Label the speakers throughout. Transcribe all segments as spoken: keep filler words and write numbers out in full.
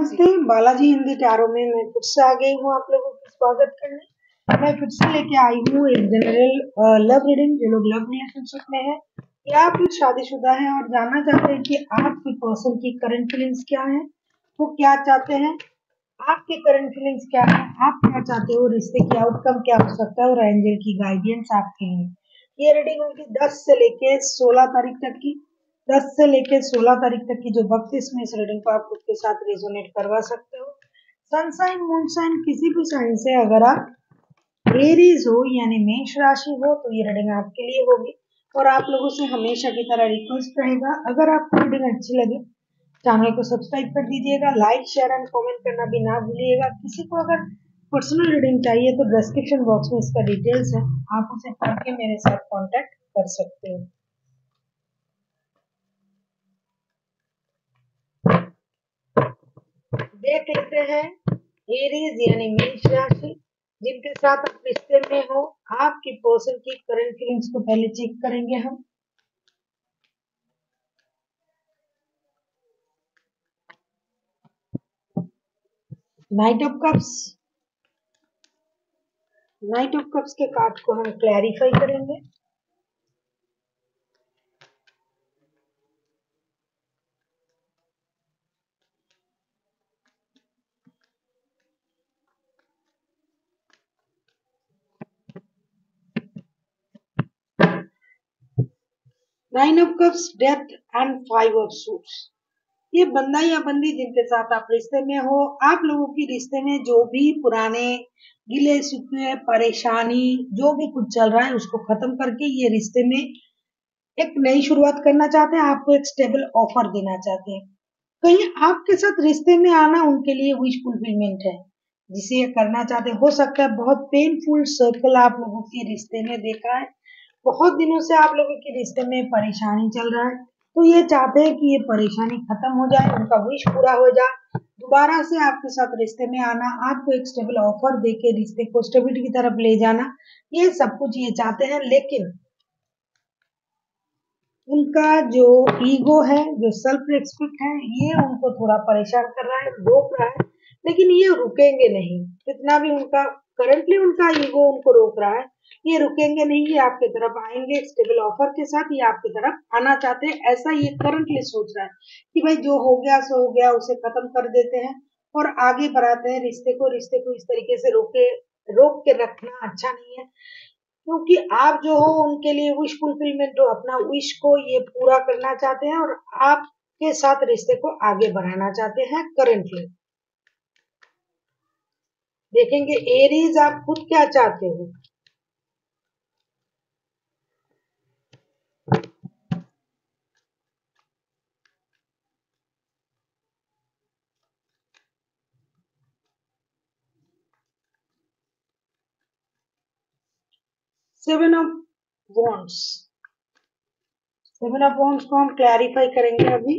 Speaker 1: नमस्ते, बालाजी हिंदी टैरो में मैं फिर से आ गई हूँ आप लोगों का स्वागत करने। मैं फिर से लेके आई हूँ एक जनरल लव रीडिंग। जो लोग लव रिलेशनशिप में है या फिर शादीशुदा है और जानना चाहते हैं कि आपकी पर्सन की करंट फीलिंग्स क्या है, वो क्या चाहते हैं, आपके करंट फीलिंग्स क्या है, आप क्या चाहते हो, रिश्ते की आउटकम क्या हो सकता है और एंजल की गाइडेंस आपके लिए। ये रीडिंग उनकी दस से लेके सोलह तारीख तक की दस से लेकर सोलह तारीख तक की जो वक्त इसमें इस रीडिंग को आप खुद के साथ रेजोनेट करवा सकते हो। सनसाइन मूनसाइन किसी भी साइन से अगर आप एरीज हो यानी मेष राशि हो तो ये रीडिंग आपके लिए होगी। और आप लोगों से हमेशा की तरह रिक्वेस्ट रहेगा, अगर आपको रीडिंग अच्छी लगे चैनल को सब्सक्राइब कर दीजिएगा, लाइक शेयर एंड कमेंट करना भी ना भूलिएगा। किसी को अगर पर्सनल रीडिंग चाहिए तो डिस्क्रिप्शन बॉक्स में इसका डिटेल्स है, आप उसे पढ़ के मेरे साथ कॉन्टेक्ट कर सकते हो। देख लेते हैं एरीज यानी मेष राशि जिनके साथ आप रिश्ते में हो, आपकी पर्सन की करंट फीलिंग्स को पहले चेक करेंगे हम। Knight of cups knight of cups के कार्ड को हम क्लैरिफाई करेंगे। Nine of cups, death and five of suits. ये बंदा या बंदी जिनके साथ आप रिश्ते में हो, आप लोगों की रिश्ते में जो भी पुराने गिले शिकवे परेशानी जो भी कुछ चल रहा है उसको खत्म करके ये रिश्ते में एक नई शुरुआत करना चाहते हैं, आपको एक स्टेबल ऑफर देना चाहते हैं। कहीं आपके साथ रिश्ते में आना उनके लिए विश फुलफिलमेंट है जिसे ये करना चाहते हैं। हो सकता है बहुत पेनफुल सर्कल आप लोगों के रिश्ते में देखा है, बहुत दिनों से आप लोगों के रिश्ते में परेशानी चल रहा है, तो ये चाहते हैं कि ये परेशानी खत्म हो जाए, उनका विश पूरा हो जाए, दोबारा से आपके साथ रिश्ते में आना, आपको एक स्टेबल ऑफर देके रिश्ते को स्टेबिलिटी की तरफ ले जाना, ये सब कुछ ये चाहते हैं। लेकिन उनका जो ईगो है, जो सेल्फ रिस्पेक्ट है, ये उनको थोड़ा परेशान कर रहा है, रोक रहा है। लेकिन ये रुकेंगे नहीं, जितना भी उनका करंटली उनका ईगो उनको रोक रहा है, ये रुकेंगे नहीं, ये आपकी तरफ आएंगे स्टेबल ऑफर के साथ, ये आपकी तरफ आना चाहते हैं। ऐसा ये करंटली सोच रहा है कि भाई जो हो गया सो हो गया, उसे खत्म कर देते हैं और आगे बढ़ाते हैं रिश्ते को। रिश्ते को इस तरीके से रोके रोक के रखना अच्छा नहीं है, क्योंकि आप जो हो उनके लिए विश फुलफिलमेंट हो, अपना विश को ये पूरा करना चाहते हैं और आपके साथ रिश्ते को आगे बढ़ाना चाहते हैं। करंटली देखेंगे एरीज आप खुद क्या चाहते हो। Seven of wands seven of wands को हम क्लैरिफाई करेंगे अभी।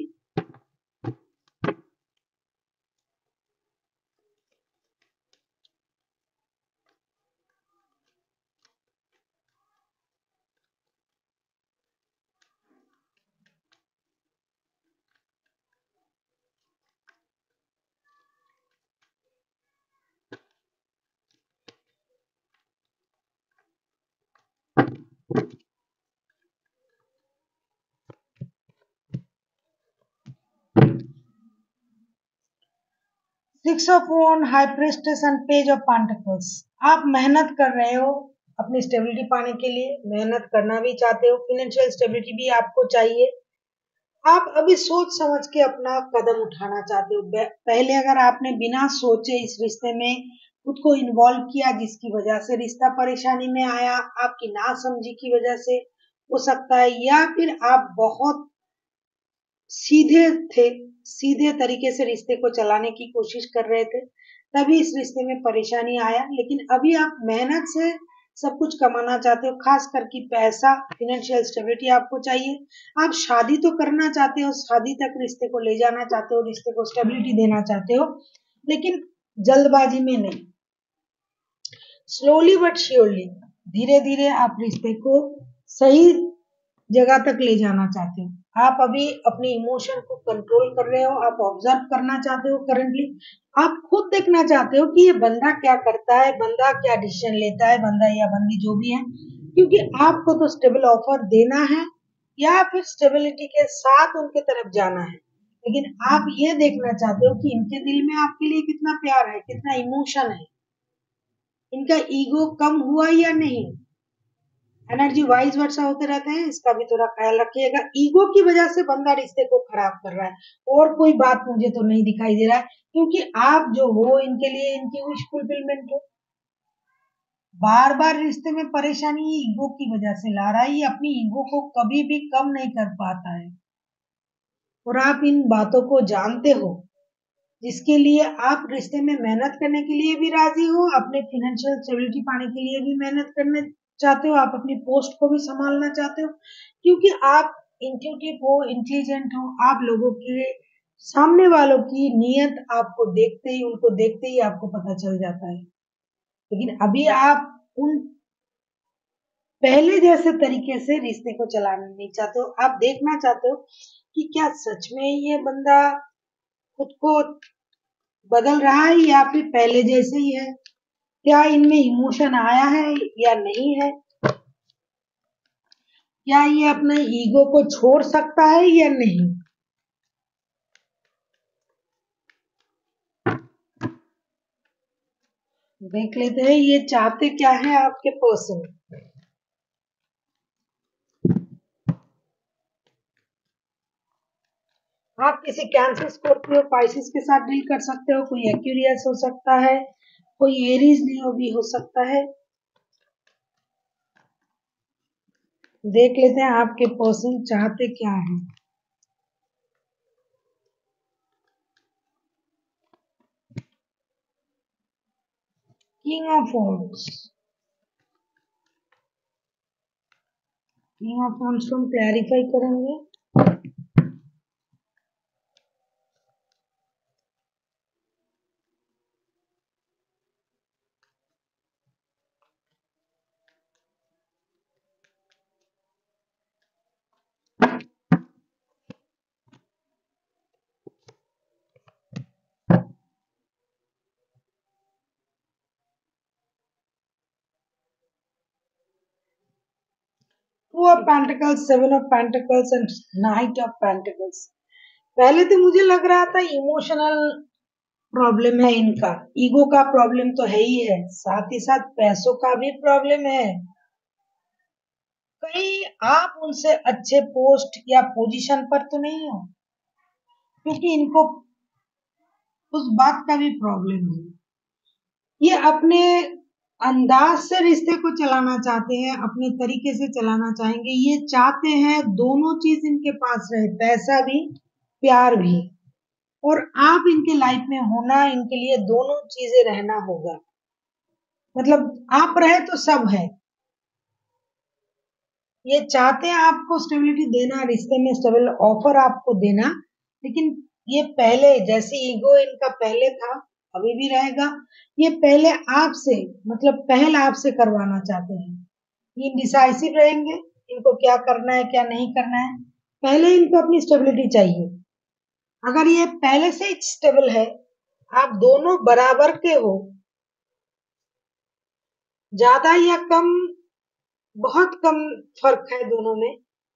Speaker 1: Six of wand, high priestess and page of pentacles. आप मेहनत कर रहे हो अपनी स्टेबिलिटी पाने के लिए, मेहनत करना भी चाहते हो, फाइनेंशियल स्टेबिलिटी भी आपको चाहिए। आप अभी सोच समझ के अपना कदम उठाना चाहते हो। पहले अगर आपने बिना सोचे इस रिश्ते में खुद को इन्वॉल्व किया जिसकी वजह से रिश्ता परेशानी में आया, आपकी नासमझी की वजह से हो सकता है, या फिर आप बहुत सीधे थे, सीधे तरीके से रिश्ते को चलाने की कोशिश कर रहे थे, तभी इस रिश्ते में परेशानी आया। लेकिन अभी आप मेहनत से सब कुछ कमाना चाहते हो, खास करके पैसा, फाइनेंशियल स्टेबिलिटी आपको चाहिए। आप शादी तो करना चाहते हो, शादी तक रिश्ते को ले जाना चाहते हो, रिश्ते को स्टेबिलिटी देना चाहते हो, लेकिन जल्दबाजी में नहीं, स्लोली बट श्योरली, धीरे धीरे आप रिश्ते को सही जगह तक ले जाना चाहते हो। आप अभी अपने इमोशन को कंट्रोल कर रहे हो, आप ऑब्जर्व करना चाहते हो करंटली, आप खुद देखना चाहते हो कि ये बंदा क्या करता है, बंदा क्या डिसीजन लेता है, बंदा या बंदी जो भी है, क्योंकि आपको तो स्टेबल ऑफर देना है या फिर स्टेबिलिटी के साथ उनके तरफ जाना है, लेकिन आप ये देखना चाहते हो कि इनके दिल में आपके लिए कितना प्यार है, कितना इमोशन है, इनका ईगो कम हुआ या नहीं। एनर्जी वाइज वर्षा होते रहते हैं, इसका भी थोड़ा ख्याल रखिएगा। ईगो की वजह से बंदा रिश्ते को खराब कर रहा है, और कोई बात मुझे तो नहीं दिखाई दे रहा है, क्योंकि आप जो हो इनके लिए इनकी विश फुलफिलमेंट हो। बार बार रिश्ते में परेशानी ईगो की वजह से ला रहा है, ये अपनी ईगो को कभी भी कम नहीं कर पाता है, और आप इन बातों को जानते हो, जिसके लिए आप रिश्ते में मेहनत करने के लिए भी राजी हो, अपने फाइनेंशियल स्टेबिलिटी पाने के लिए भी मेहनत करने चाहते हो, आप अपनी पोस्ट को भी संभालना चाहते हो, क्योंकि आप इंट्यूटिव हो, इंटेलिजेंट हो, आप लोगों के सामने वालों की नीयत आपको देखते ही उनको देखते ही आपको पता चल जाता है। लेकिन अभी आप उन पहले जैसे तरीके से रिश्ते को चलाना नहीं चाहते हो, आप देखना चाहते हो कि क्या सच में ये बंदा खुद को बदल रहा है या फिर पहले जैसे ही है, क्या इनमें इमोशन आया है या नहीं है, क्या ये अपने ईगो को छोड़ सकता है या नहीं। देख लेते हैं ये चाहते क्या है आपके पर्सन। आप किसी कैंसर, स्कॉर्पियो, पाइसिस के साथ डील कर सकते हो, कोई एक्यूरियस हो सकता है, कोई एरीज लियो भी हो सकता है। देख लेते हैं आपके पर्सन चाहते क्या है। King of wands, king of wands को हम क्लैरिफाई करेंगे। Two of pentacles, seven of pentacles and knight of pentacles. पहले तो मुझे लग रहा था इमोशनल प्रॉब्लम है इनका, ईगो का प्रॉब्लम तो है ही है, साथ ही साथ पैसों का भी प्रॉब्लम है। कहीं आप उनसे अच्छे पोस्ट या पोजीशन पर तो नहीं हो, क्योंकि इनको उस बात का भी प्रॉब्लम है। ये अपने अंदाज से रिश्ते को चलाना चाहते हैं, अपने तरीके से चलाना चाहेंगे, ये चाहते हैं दोनों चीज इनके पास रहे, पैसा भी प्यार भी, और आप इनके लाइफ में होना, इनके लिए दोनों चीजें रहना होगा, मतलब आप रहे तो सब है। ये चाहते हैं आपको स्टेबिलिटी देना, रिश्ते में स्टेबल ऑफर आपको देना, लेकिन ये पहले जैसे ईगो इनका पहले था अभी भी रहेगा, ये पहले आपसे मतलब पहल आपसे करवाना चाहते हैं। ये डिसाइसिव रहेंगे, इनको क्या करना है क्या नहीं करना है, पहले इनको अपनी स्टेबिलिटी चाहिए। अगर ये पहले से ही स्टेबल है, आप दोनों बराबर के हो, ज्यादा या कम, बहुत कम फर्क है दोनों में,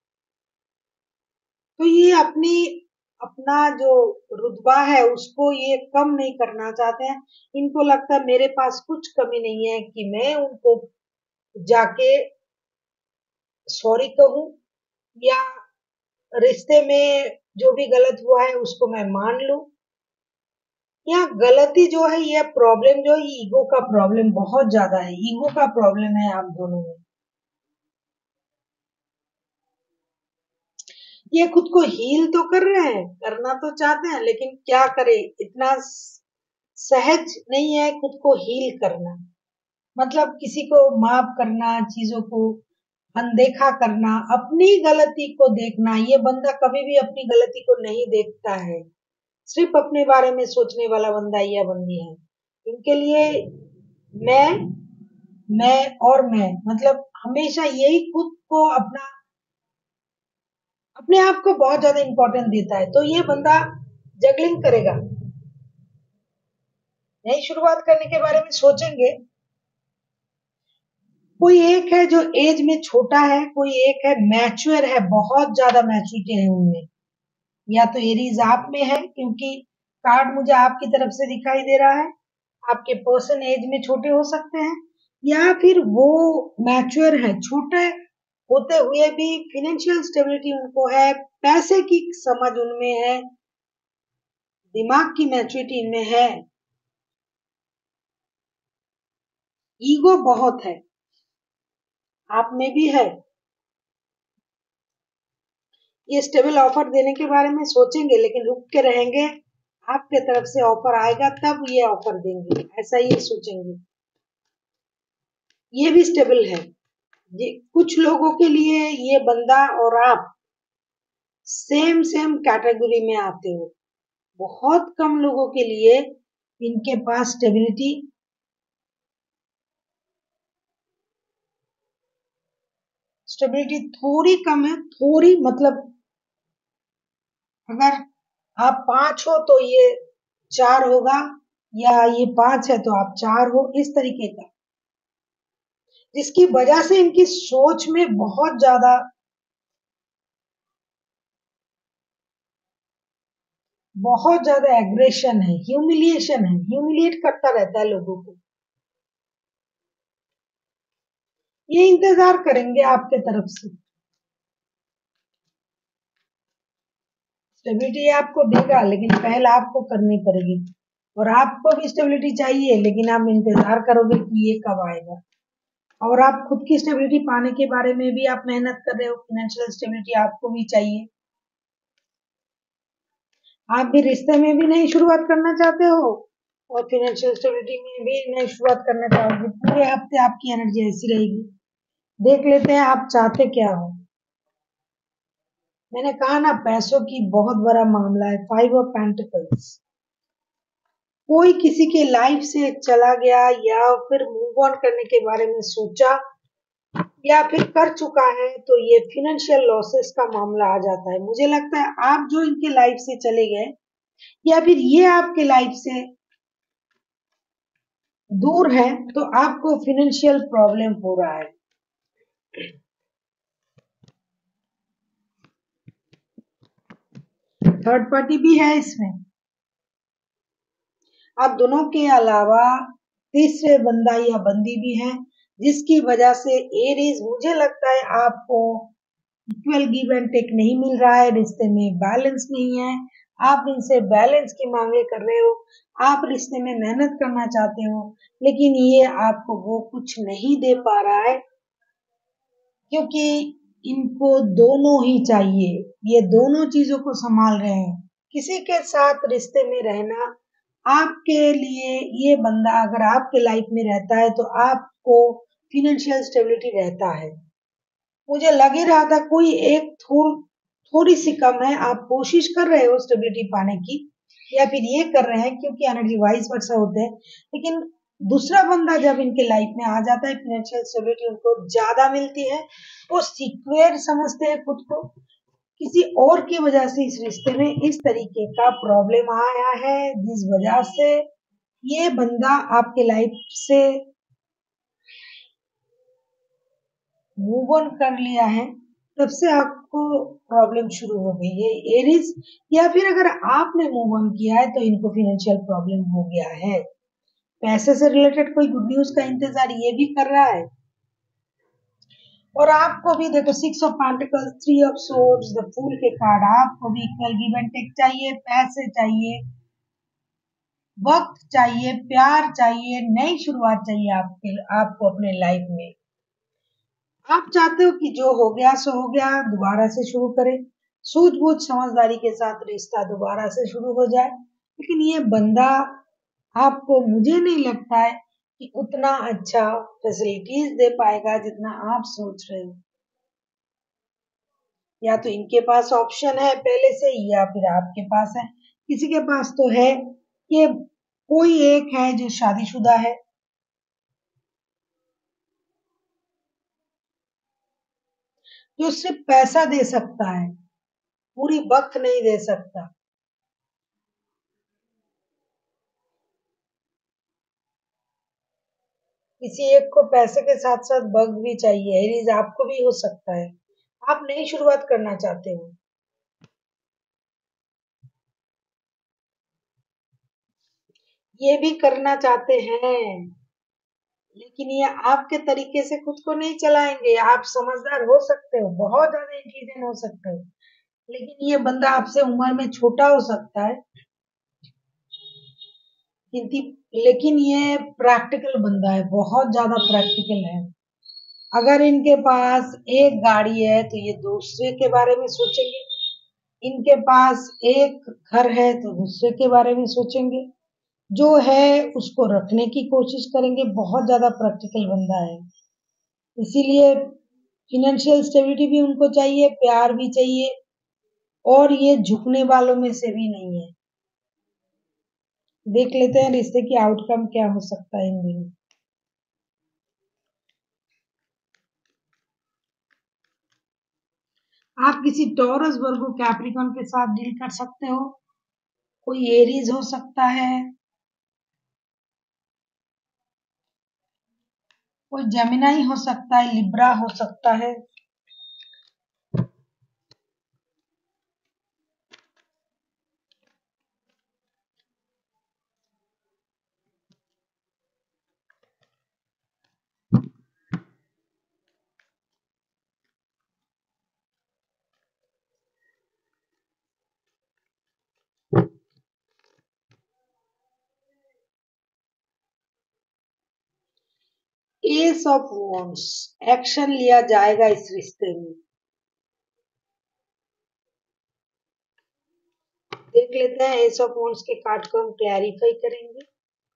Speaker 1: तो ये अपनी अपना जो रुतबा है उसको ये कम नहीं करना चाहते हैं। इनको लगता है मेरे पास कुछ कमी नहीं है कि मैं उनको जाके सॉरी कहूं, या रिश्ते में जो भी गलत हुआ है उसको मैं मान लूं। या गलती जो है, ये प्रॉब्लम जो है, ईगो का प्रॉब्लम बहुत ज्यादा है, ईगो का प्रॉब्लम है आप दोनों में। ये खुद को हील तो कर रहे हैं, करना तो चाहते हैं, लेकिन क्या करें, इतना सहज नहीं है खुद को हील करना, मतलब किसी को माफ करना, चीजों को अनदेखा करना, अपनी गलती को देखना। ये बंदा कभी भी अपनी गलती को नहीं देखता है, सिर्फ अपने बारे में सोचने वाला बंदा या बंदी है। इनके लिए मैं मैं और मैं, मतलब हमेशा यही खुद को अपना अपने आप को बहुत ज्यादा इंपॉर्टेंट देता है, तो ये बंदा जगलिंग करेगा। नई शुरुआत करने के बारे में सोचेंगे। कोई एक है जो एज में छोटा है, कोई एक है मैच्योर है, बहुत ज्यादा मैच्योरिटी है उनमें। या तो एरीज आप में है, क्योंकि कार्ड मुझे आपकी तरफ से दिखाई दे रहा है। आपके पर्सन एज में छोटे हो सकते हैं, या फिर वो मैच्योर है, छोटे होते हुए भी फिनेंशियल स्टेबिलिटी उनको है, पैसे की समझ उनमें है, दिमाग की मैच्योरिटी इनमें है, ईगो बहुत है, आप में भी है। ये स्टेबल ऑफर देने के बारे में सोचेंगे, लेकिन रुक के रहेंगे। आपके तरफ से ऑफर आएगा तब ये ऑफर देंगे, ऐसा ही सोचेंगे। ये भी स्टेबल है। ये कुछ लोगों के लिए ये बंदा और आप सेम सेम कैटेगरी में आते हो। बहुत कम लोगों के लिए इनके पास स्टेबिलिटी स्टेबिलिटी थोड़ी कम है, थोड़ी मतलब अगर आप पांच हो तो ये चार होगा, या ये पांच है तो आप चार हो, इस तरीके का, जिसकी वजह से इनकी सोच में बहुत ज्यादा बहुत ज्यादा एग्रेशन है, ह्यूमिलिएशन है, ह्यूमिलिएट करता रहता है लोगों को। ये इंतजार करेंगे आपके तरफ से। स्टेबिलिटी आपको देगा, लेकिन पहल आपको करनी पड़ेगी। और आपको भी स्टेबिलिटी चाहिए, लेकिन आप इंतजार करोगे कि ये कब आएगा। और आप खुद की स्टेबिलिटी पाने के बारे में भी आप मेहनत कर रहे हो, फाइनेंशियल स्टेबिलिटी आपको भी चाहिए। आप भी रिश्ते में भी नई शुरुआत करना चाहते हो, और फाइनेंशियल स्टेबिलिटी में भी नई शुरुआत करना चाहोगे। पूरे हफ्ते आपकी एनर्जी ऐसी रहेगी। देख लेते हैं आप चाहते क्या हो। मैंने कहा ना, पैसों की बहुत बड़ा मामला है। फाइव ऑफ पेंटिकल्स, कोई किसी के लाइफ से चला गया, या फिर मूव ऑन करने के बारे में सोचा, या फिर कर चुका है, तो ये फिनेंशियल लॉसेस का मामला आ जाता है। मुझे लगता है आप जो इनके लाइफ से चले गए, या फिर ये आपके लाइफ से दूर है, तो आपको फिनेंशियल प्रॉब्लम हो रहा है। थर्ड पार्टी भी है इसमें। आप दोनों के अलावा तीसरे बंदा या बंदी भी है, जिसकी वजह से एरीज, मुझे लगता है आपको इक्वल गिव एंड टेक नहीं मिल रहा है, रिश्ते में बैलेंस नहीं है। आप इनसे बैलेंस की मांगे कर रहे हो, आप रिश्ते में मेहनत करना चाहते हो, लेकिन ये आपको वो कुछ नहीं दे पा रहा है, क्योंकि इनको दोनों ही चाहिए। ये दोनों चीजों को संभाल रहे हैं। किसी के साथ रिश्ते में रहना आपके लिए, ये बंदा अगर आपके लाइफ में रहता है तो आपको फिनेंशियल स्टेबिलिटी रहता है। मुझे लग ही रहा था कोई एक थोड़ थोड़ी सी कम है। आप कोशिश कर रहे हो स्टेबिलिटी पाने की, या फिर ये कर रहे हैं क्योंकि एनर्जी वाइज वर्सा होते हैं, लेकिन दूसरा बंदा जब इनके लाइफ में आ जाता है, फिनेंशियल स्टेबिलिटी उनको ज्यादा मिलती है। वो सिक्योर समझते हैं खुद को, किसी और की वजह से इस रिश्ते में इस तरीके का प्रॉब्लम आया है, जिस वजह से ये बंदा आपके लाइफ से मूव ऑन कर लिया है, तब से आपको प्रॉब्लम शुरू हो गई है एरीज। या फिर अगर आपने मूव ऑन किया है तो इनको फाइनेंशियल प्रॉब्लम हो गया है। पैसे से रिलेटेड कोई गुड न्यूज का इंतजार ये भी कर रहा है। और आपको भी देखो, six of pentacles, three of swords, the fool के कार्ड, आपको भी इक्वल गिव एंड टेक चाहिए, पैसे चाहिए, वक्त चाहिए, प्यार चाहिए, नई शुरुआत चाहिए आपके आपको अपने लाइफ में। आप चाहते हो कि जो हो गया सो हो गया, दोबारा से शुरू करें, सूझबूझ समझदारी के साथ रिश्ता दोबारा से शुरू हो जाए। लेकिन ये बंदा आपको, मुझे नहीं लगता है कि उतना अच्छा फैसिलिटीज दे पाएगा जितना आप सोच रहे हो। या तो इनके पास ऑप्शन है पहले से, या फिर आपके पास है। किसी के पास तो है। ये कोई एक है जो शादीशुदा है, जो सिर्फ पैसा दे सकता है। पूरी वक्त नहीं दे सकता। किसी एक को पैसे के साथ साथ वक्त भी चाहिए। एरीज आपको भी हो सकता है, आप नई शुरुआत करना चाहते हो, ये भी करना चाहते हैं, लेकिन ये आपके तरीके से खुद को नहीं चलाएंगे। आप समझदार हो सकते हो, बहुत ज्यादा इंटेलिजेंट हो सकते हो, लेकिन ये बंदा आपसे उम्र में छोटा हो सकता है, किंतु लेकिन ये प्रैक्टिकल बंदा है, बहुत ज्यादा प्रैक्टिकल है। अगर इनके पास एक गाड़ी है तो ये दूसरे के बारे में सोचेंगे, इनके पास एक घर है तो दूसरे के बारे में सोचेंगे, जो है उसको रखने की कोशिश करेंगे। बहुत ज्यादा प्रैक्टिकल बंदा है, इसीलिए फिनेंशियल स्टेबिलिटी भी उनको चाहिए, प्यार भी चाहिए, और ये झुकने वालों में से भी नहीं है। देख लेते हैं रिश्ते की आउटकम क्या हो सकता है इन दिनों। आप किसी टॉरस वर्गो कैप्रिकॉन के साथ डील कर सकते हो, कोई एरीज हो सकता है, कोई जेमिनाई हो सकता है, लिब्रा हो सकता है। एस ऑफ वॉन्ड्स, एक्शन लिया जाएगा इस रिश्ते में। देख लेते हैं एस ऑफ वॉन्ड्स के कार्ड को हम क्लैरिफाई करेंगे।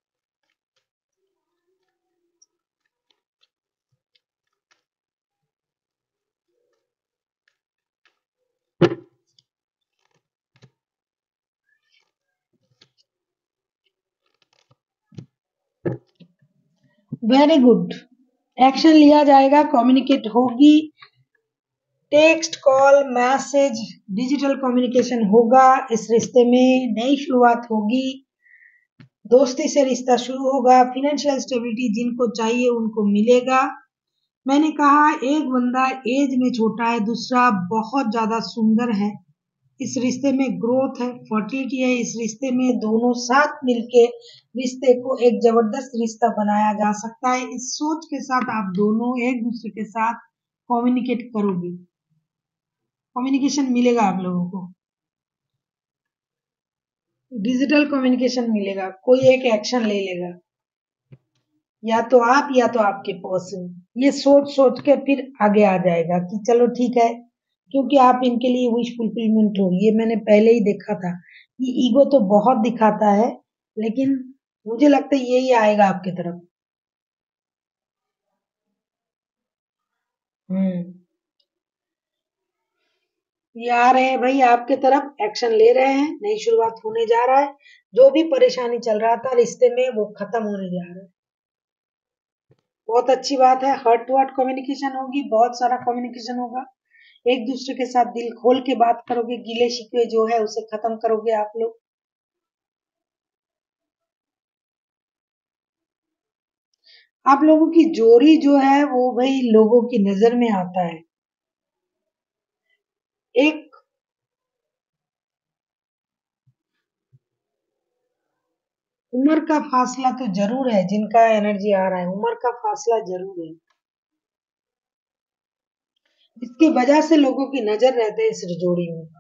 Speaker 1: वेरी गुड, एक्शन लिया जाएगा, कम्युनिकेट होगी, text, call, message, digital communication होगा। इस रिश्ते में नई शुरुआत होगी, दोस्ती से रिश्ता शुरू होगा, फिनेंशियल स्टेबिलिटी जिनको चाहिए उनको मिलेगा। मैंने कहा एक बंदा एज में छोटा है, दूसरा बहुत ज्यादा सुंदर है। इस रिश्ते में ग्रोथ है, फर्टिलिटी है। इस रिश्ते में दोनों साथ मिलके रिश्ते को एक जबरदस्त रिश्ता बनाया जा सकता है। इस सोच के साथ आप दोनों एक दूसरे के साथ कम्युनिकेट करोगे, कम्युनिकेशन मिलेगा आप लोगों को, डिजिटल कम्युनिकेशन मिलेगा, कोई एक एक्शन ले लेगा, या तो आप या तो आपके पर्सन। ये सोच सोच के फिर आगे आ जाएगा कि चलो ठीक है, क्योंकि आप इनके लिए विश फुलफिलमेंट हो। ये मैंने पहले ही देखा था, ये ईगो तो बहुत दिखाता है, लेकिन मुझे लगता है यही आएगा आपकी तरफ। हम्म, ये आ रहे हैं भाई आपके तरफ, एक्शन ले रहे हैं, नई शुरुआत होने जा रहा है। जो भी परेशानी चल रहा था रिश्ते में वो खत्म होने जा रहा है। बहुत अच्छी बात है, हार्ट टू हार्ट कम्युनिकेशन होगी, बहुत सारा कम्युनिकेशन होगा, एक दूसरे के साथ दिल खोल के बात करोगे, गिले शिकवे जो है उसे खत्म करोगे आप लोग। आप लोगों की जोड़ी जो है वो भाई लोगों की नजर में आता है। एक उम्र का फासला तो जरूर है, जिनका एनर्जी आ रहा है उम्र का फासला जरूर है, जिसकी वजह से लोगों की नजर रहते हैं इस जोड़ी में।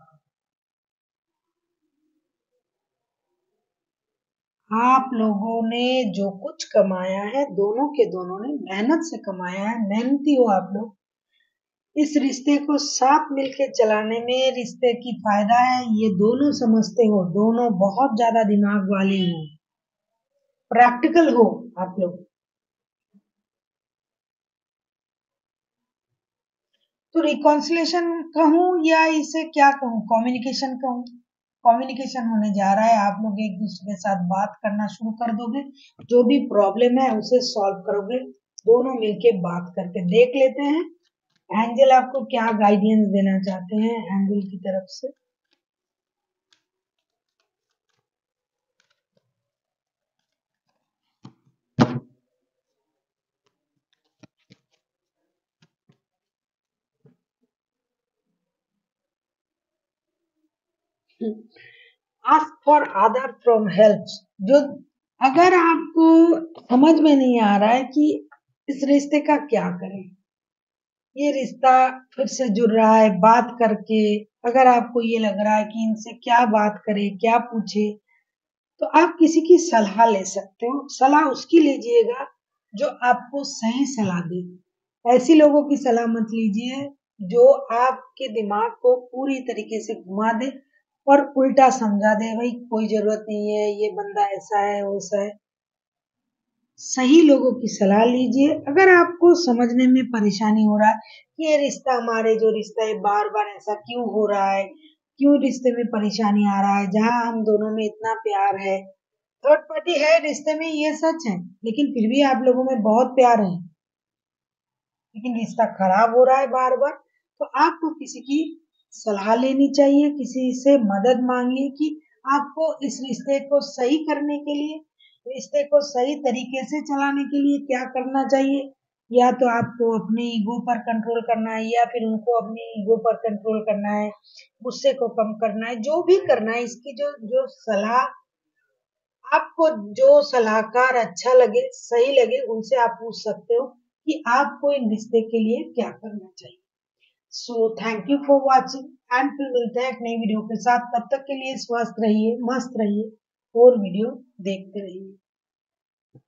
Speaker 1: आप लोगों ने जो कुछ कमाया है, दोनों के दोनों ने मेहनत से कमाया है, मेहनती हो आप लोग। इस रिश्ते को साथ मिलके चलाने में रिश्ते की फायदा है, ये दोनों समझते हो, दोनों बहुत ज्यादा दिमाग वाले हो, प्रैक्टिकल हो आप लोग। तो रिकॉन्सिलेशन कहूँ या इसे क्या कहूँ, कम्युनिकेशन कहूँ। कम्युनिकेशन होने जा रहा है, आप लोग एक दूसरे के साथ बात करना शुरू कर दोगे, जो भी प्रॉब्लम है उसे सॉल्व करोगे, दोनों मिलके बात करके देख लेते हैं एंजल आपको क्या गाइडेंस देना चाहते हैं एंजल की तरफ से। Ask for other from help. जो अगर आपको समझ में नहीं आ रहा है कि इस रिश्ते का क्या करें, ये रिश्ता फिर से जुड़ रहा है बात करके, अगर आपको ये लग रहा है कि इनसे क्या बात करें, क्या पूछे, तो आप किसी की सलाह ले सकते हो। सलाह उसकी लीजिएगा जो आपको सही सलाह दे। ऐसी लोगों की सलाह मत लीजिए जो आपके दिमाग को पूरी तरीके से घुमा दे और उल्टा समझा दे, भाई कोई जरूरत नहीं है, ये बंदा ऐसा है वैसा है। सही लोगों की सलाह लीजिए। अगर आपको समझने में परेशानी हो रहा है कि ये रिश्ता, हमारे जो रिश्ता है बार बार ऐसा क्यों हो रहा है, क्यों रिश्ते में परेशानी आ रहा है, जहाँ हम दोनों में इतना प्यार है, थर्ड पार्टी है रिश्ते में, ये सच है, लेकिन फिर भी आप लोगों में बहुत प्यार है, लेकिन रिश्ता खराब हो रहा है बार बार, तो आपको किसी की सलाह लेनी चाहिए, किसी से मदद मांगिए कि आपको इस रिश्ते को सही करने के लिए, रिश्ते को सही तरीके से चलाने के लिए क्या करना चाहिए। या तो आपको अपने ईगो पर कंट्रोल करना है, या फिर उनको अपने ईगो पर कंट्रोल करना है, गुस्से को कम करना है, जो भी करना है, इसकी जो जो सलाह आपको, जो सलाहकार अच्छा लगे, सही लगे, उनसे आप पूछ सकते हो कि आपको इन रिश्ते के लिए क्या करना चाहिए। So thank you for watching, and फिर मिलते हैं एक नई वीडियो के साथ। तब तक के लिए स्वस्थ रहिए, मस्त रहिए और वीडियो देखते रहिए।